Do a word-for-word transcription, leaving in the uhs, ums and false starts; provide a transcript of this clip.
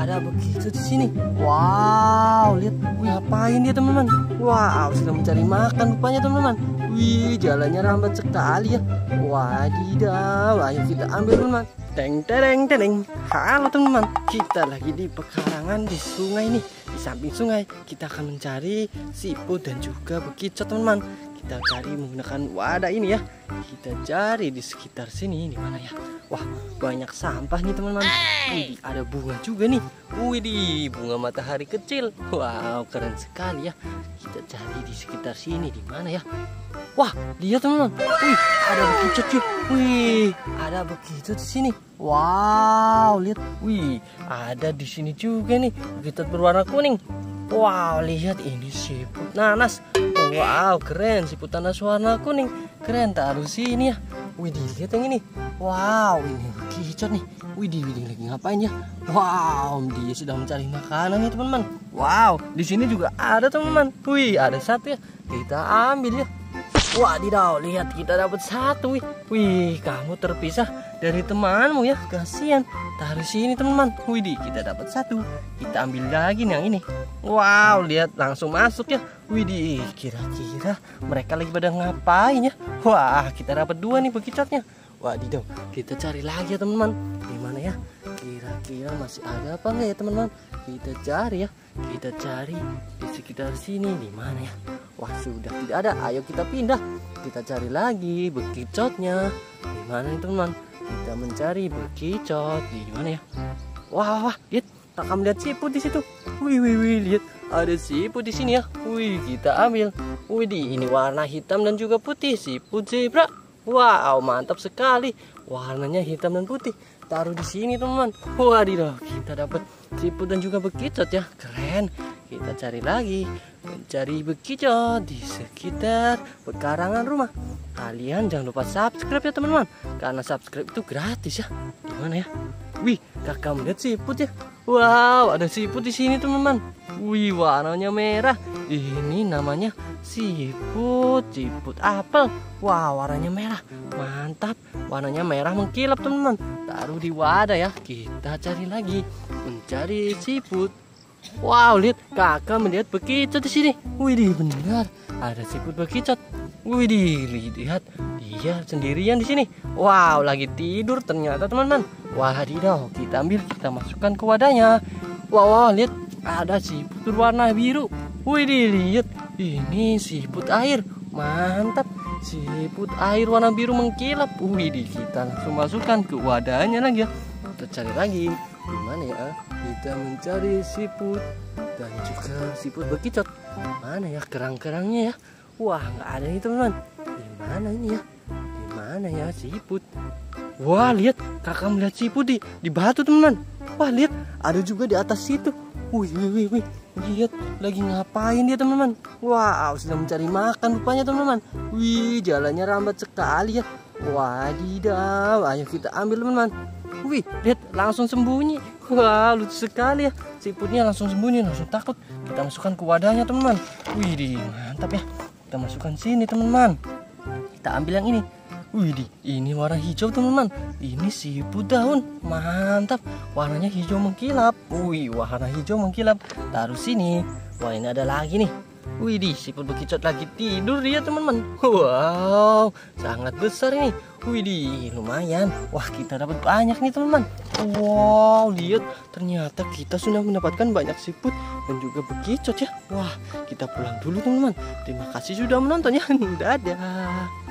ada begitu di sini. Wow, lihat, wih, ngapain dia teman-teman? Wow, sedang mencari makan rupanya teman-teman. Wih, jalannya lambat sekali ya. Wadidaw, ayo kita ambil teman-teman. Teng tereng tereng. Halo teman-teman, kita lagi di pekarangan di sungai nih. Di samping sungai kita akan mencari siput dan juga bekicot teman-teman. Kita cari menggunakan wadah ini ya. Kita cari di sekitar sini, di mana ya? Wah, banyak sampah nih teman-teman. Wih, ada bunga juga nih. Wih, bunga matahari kecil. Wow, keren sekali ya. Kita cari di sekitar sini, di mana ya? Wah, lihat teman-teman. Wih, ada bekicot cuy. Wih, ada bekicot di sini. Wow, lihat. Wih, ada di sini juga nih bekicot berwarna kuning. Wow, lihat ini siput nanas. Wow, keren, siput nanas warna kuning. Keren, taruh sini ya. Wih, lihat yang ini. Wow, ini bekicot nih. Wih, Widih lagi ngapain ya? Wow, dia sedang mencari makanan nih teman-teman. Wow, di sini juga ada teman-teman. Wih, ada satu ya. Kita ambil ya. Wadidaw, lihat kita dapat satu. Wih, wih, kamu terpisah dari temanmu ya. Kasihan. Taruh sini teman-teman. Wih, kita dapat satu. Kita ambil lagi nih yang ini. Wow, lihat langsung masuk ya. Widih, kira-kira mereka lagi pada ngapain ya? Wah, kita dapat dua nih bekicotnya. Wadidaw, kita cari lagi ya teman-teman. Di mana ya? Kira-kira masih ada apa nggak ya teman-teman? Kita cari ya. Kita cari di sekitar sini. Di mana ya? Wah, sudah tidak ada. Ayo kita pindah. Kita cari lagi bekicotnya. Di mana nih teman-teman? Kita mencari bekicot. Di mana ya? Wah, wah, wah, lihat. Kakak melihat siput di situ. Wih, wih, wih, lihat. Ada siput di sini ya. Wih, kita ambil. Wih, ini warna hitam dan juga putih. Siput zebra. Wow, mantap sekali. Warnanya hitam dan putih. Taruh di sini, teman-teman. Wadidaw, kita dapat siput dan juga bekicot ya. Keren. Kita cari lagi. Mencari bekicot di sekitar pekarangan rumah. Kalian jangan lupa subscribe ya, teman-teman. Karena subscribe itu gratis ya. Di mana ya? Wih, kakak melihat siput ya. Wow, ada siput di sini, teman-teman. Wih, warnanya merah. Ini namanya siput, siput apel. Wow, warnanya merah. Mantap. Warnanya merah mengkilap, teman-teman. Taruh di wadah ya. Kita cari lagi. Mencari siput. Wow, lihat, kakak melihat bekicot di sini. Wih, benar. Ada siput bekicot. Wih, lihat, dia sendirian di sini. Wow, lagi tidur ternyata, teman-teman. Wadidaw, kita ambil, kita masukkan ke wadahnya. Wow, wow, lihat, ada siput berwarna biru. Wih, lihat, ini siput air. Mantap, siput air warna biru mengkilap. Wih, kita langsung masukkan ke wadahnya lagi ya. Kita cari lagi. Di mana ya? Kita mencari siput dan juga siput bekicot. Mana ya kerang-kerangnya ya? Wah, nggak ada nih teman-teman. Di mana ini ya? Di mana ya siput? Wah, lihat, kakak melihat siput di di batu teman-teman. Wah, lihat, ada juga di atas situ. Wih, wih, wih, wih. Lihat, lagi ngapain dia teman-teman? Wow, sedang mencari makan rupanya teman-teman. Wih, jalannya lambat sekali ya. Wadidaw, ayo kita ambil teman-teman. Wih, lihat, langsung sembunyi. Wah, lucu sekali ya. Siputnya langsung sembunyi, langsung takut. Kita masukkan ke wadahnya teman-teman. Wih, mantap ya. Kita masukkan sini teman-teman. Kita ambil yang ini. Wih, ini warna hijau teman-teman. Ini siput daun. Mantap. Warnanya hijau mengkilap. Wih, warna hijau mengkilap. Taruh sini. Wah, ini ada lagi nih. Wih, siput bekicot lagi tidur dia teman-teman. Wow, sangat besar ini. Wih, lumayan. Wah, kita dapat banyak nih teman-teman. Wow, lihat, ternyata kita sudah mendapatkan banyak siput dan juga bekicot ya. Wah, kita pulang dulu teman-teman. Terima kasih sudah menonton ya. Dadah.